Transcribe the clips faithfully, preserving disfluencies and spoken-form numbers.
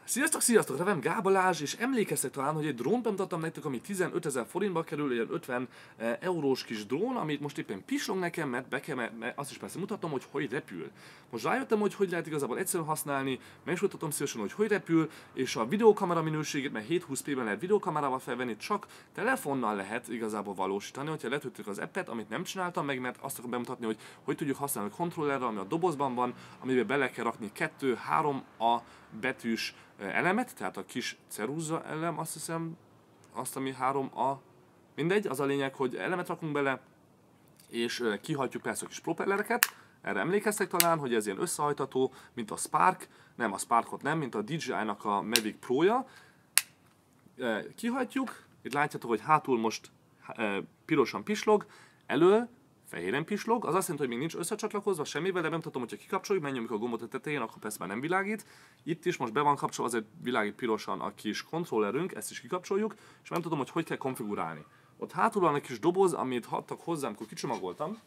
Sziasztok, sziasztok! Nevem Gál Balázs, és emlékeztek talán, hogy egy drónt bemutattam nektek, ami tizenötezer forintba kerül, egy ötven eurós kis drón, amit most éppen pislog nekem, mert, be kell, mert azt is persze mutatom, hogy hogy repül. Most rájöttem, hogy hogy lehet igazából egyszerűen használni, meg is mutatom szívesen, hogy hogy repül, és a videókamera minőségét, mert hétszázhúsz pé-ben lehet videókamerával felvenni, csak telefonnal lehet igazából valósítani, hogyha letöltjük az appet, amit nem csináltam meg, mert azt akarom bemutatni, hogy hogy tudjuk használni a kontrollerre, ami a dobozban van, amiben bele kell rakni kettő három A betűs elemet, tehát a kis ceruza elem, azt hiszem, azt, ami három A, mindegy, az a lényeg, hogy elemet rakunk bele, és kihajtjuk persze a kis propellereket, erre emlékeztek talán, hogy ez ilyen összehajtató, mint a Spark, nem a Sparkot nem, mint a dé jé i-nak a Mavic Pro-ja. Kihajtjuk, itt látjátok, hogy hátul most pirosan pislog, elől fehéren pislog, az azt jelenti, hogy még nincs összecsatlakozva semmivel, de bemutatom, hogyha kikapcsoljuk, megnyomjuk a gombot a tetején, akkor persze már nem világít. Itt is most be van kapcsolva, azért világít pirosan a kis kontrollerünk, ezt is kikapcsoljuk, és nem tudom, hogy hogy kell konfigurálni. Ott hátul van egy kis doboz, amit adtak hozzám, amikor kicsomagoltam.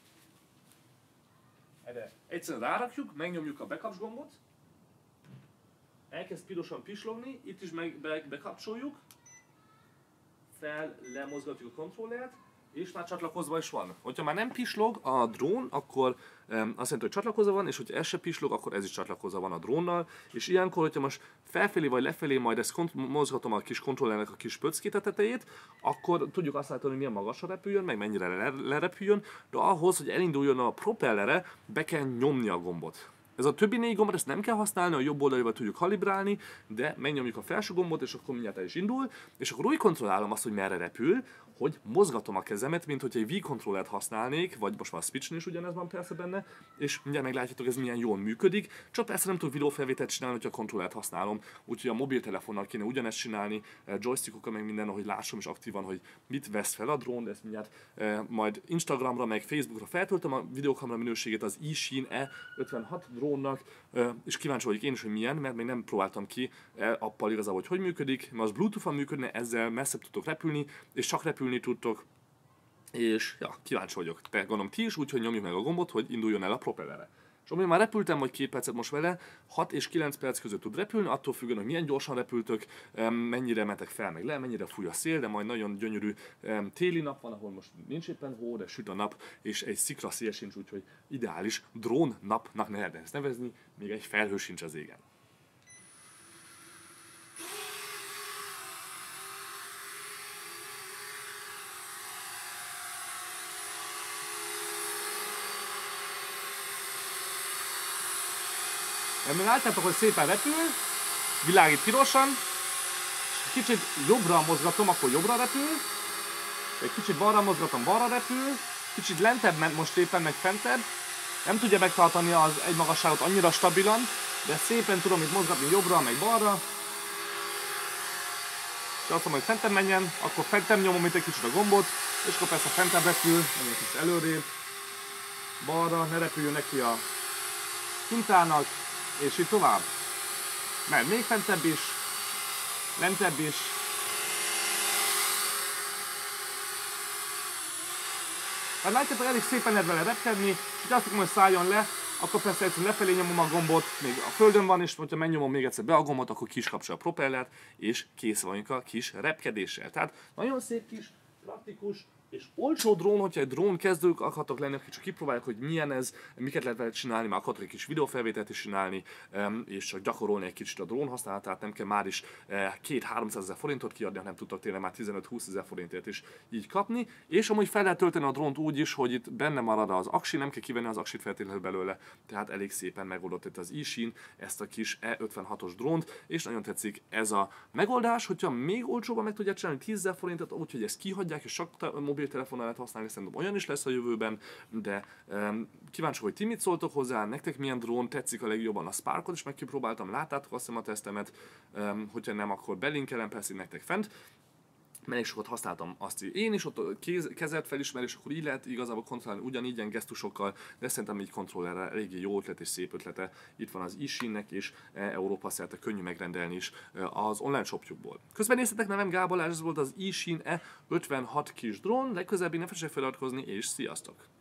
Erre egyszerűen rárakjuk, megnyomjuk a bekapcs gombot, elkezd pirosan pislogni, itt is meg be, bekapcsoljuk, fel, lemozgatjuk a kontrollert, és már csatlakozva is van. Hogyha már nem pislog a drón, akkor um, azt jelenti, hogy csatlakozva van, és hogyha ez se pislog, akkor ez is csatlakozva van a drónnal. És ilyenkor, hogyha most felfelé vagy lefelé majd ezt mozgatom a kis kontrollernek a kis pöckét a tetejét, akkor tudjuk azt látni, hogy milyen magasra repüljön, meg mennyire lerepüljön, de ahhoz, hogy elinduljon a propellere, be kell nyomni a gombot. Ez a többi négy gombot, ezt nem kell használni, a jobb oldalival tudjuk kalibrálni, de megnyomjuk a felső gombot, és akkor mindjárt el is indul, és akkor úgy kontrollálom azt, hogy merre repül, hogy mozgatom a kezemet, mint hogyha egy Wii-kontrollert használnék, vagy most már a Switchen is ugyanez van persze benne, és mindjárt meglátjátok, ez milyen jól működik, csak persze nem tudok videófelvételt csinálni, hogyha a kontrollert használom, úgyhogy a mobiltelefonnal kéne ugyanezt csinálni, joystickokkal meg minden, ahogy lássam is aktívan, hogy mit vesz fel a drón, de ezt mindjárt eh, majd Instagramra, meg Facebookra feltöltöm a videókamera minőségét az eSheen E ötvenhat drónnak, eh, és kíváncsi vagyok én is, hogy milyen, mert még nem próbáltam ki eh, appal igazából, hogy hogy működik, mert az Bluetooth-on működne, ezzel messzebb tudtok repülni, és csak repülni tudtok, és ja, kíváncsi vagyok. De gondolom ti is, úgyhogy nyomjuk meg a gombot, hogy induljon el a propellere. És amíg már repültem vagy két percet most vele, hat és kilenc perc között tud repülni, attól függően, hogy milyen gyorsan repültök, mennyire mentek fel meg le, mennyire fúj a szél, de majd nagyon gyönyörű téli nap van, ahol most nincs éppen hó, de süt a nap, és egy szikra szél sincs, úgyhogy ideális drón napnak lehetne ezt nevezni, még egy felhő sincs az égen. Mert látjátok, hogy szépen repül, világít pirosan, kicsit jobbra mozgatom, akkor jobbra repül, egy kicsit balra mozgatom, balra repül, kicsit lentebb ment most éppen, meg fentebb, nem tudja megtartani az egy magasságot annyira stabilan, de szépen tudom itt mozgatni jobbra, meg balra, és azt mondom, hogy fentebb menjen, akkor fentebb nyomom itt egy kicsit a gombot, és akkor persze fentebb repül, menjek kicsit előrébb, balra, ne repüljön neki a hintának, és így tovább. Mert még fentebb is, lentebb is. Hát látjátok, elég szépen lehet vele repkedni, és ha azt mondom, hogy szálljon le, akkor persze egyszerűen lefelé nyomom a gombot, még a földön van, és hogyha megnyomom még egyszer be a gombot, akkor ki is kapcsol a propellert, és kész vagyunk a kis repkedéssel. Tehát nagyon szép kis, praktikus, és olcsó drón, hogyha egy drón kezdők akartok lenni, akik csak kipróbálják, hogy milyen ez, miket lehet vele csinálni, már akartok egy kis videófelvételt is csinálni, és csak gyakorolni egy kicsit a drón használatát, nem kell már is kétszáz-háromszázezer forintot kiadni, hanem tudtok tényleg már tizenöt-húszezer forintért is így kapni, és amúgy fel lehet tölteni a drónt úgy is, hogy itt benne marad az aksi, nem kell kivenni az aksit feltétlenül belőle, tehát elég szépen megoldott itt az eSheen ezt a kis E ötvenhatos drónt, és nagyon tetszik ez a megoldás, hogyha még olcsóban meg tudják csinálni tízezer forintot, úgyhogy ezt kihagyják, és csak mobiltelefonnal lehet használni, szerintem olyan is lesz a jövőben, de um, kíváncsi, hogy ti mit szóltok hozzá, nektek milyen drón tetszik a legjobban, a Sparkot is megkipróbáltam, láttátok azt hiszem a tesztemet, um, hogyha nem, akkor belinkelem persze nektek fent, elég sokat használtam azt én is, ott kéz, kezelt felismerés, akkor így lehet igazából kontrollálni ugyanígy ilyen gesztusokkal, de szerintem így kontrollerrel eléggé jó ötlet és szép ötlete. Itt van az eSheennek és Európa szerte könnyű megrendelni is az online shopjukból. Közben néztetek, nevem Gál Balázs, ez volt az eSheen E ötvenhat kis drón, legközelebb ne felejtsetek feliratkozni, és sziasztok!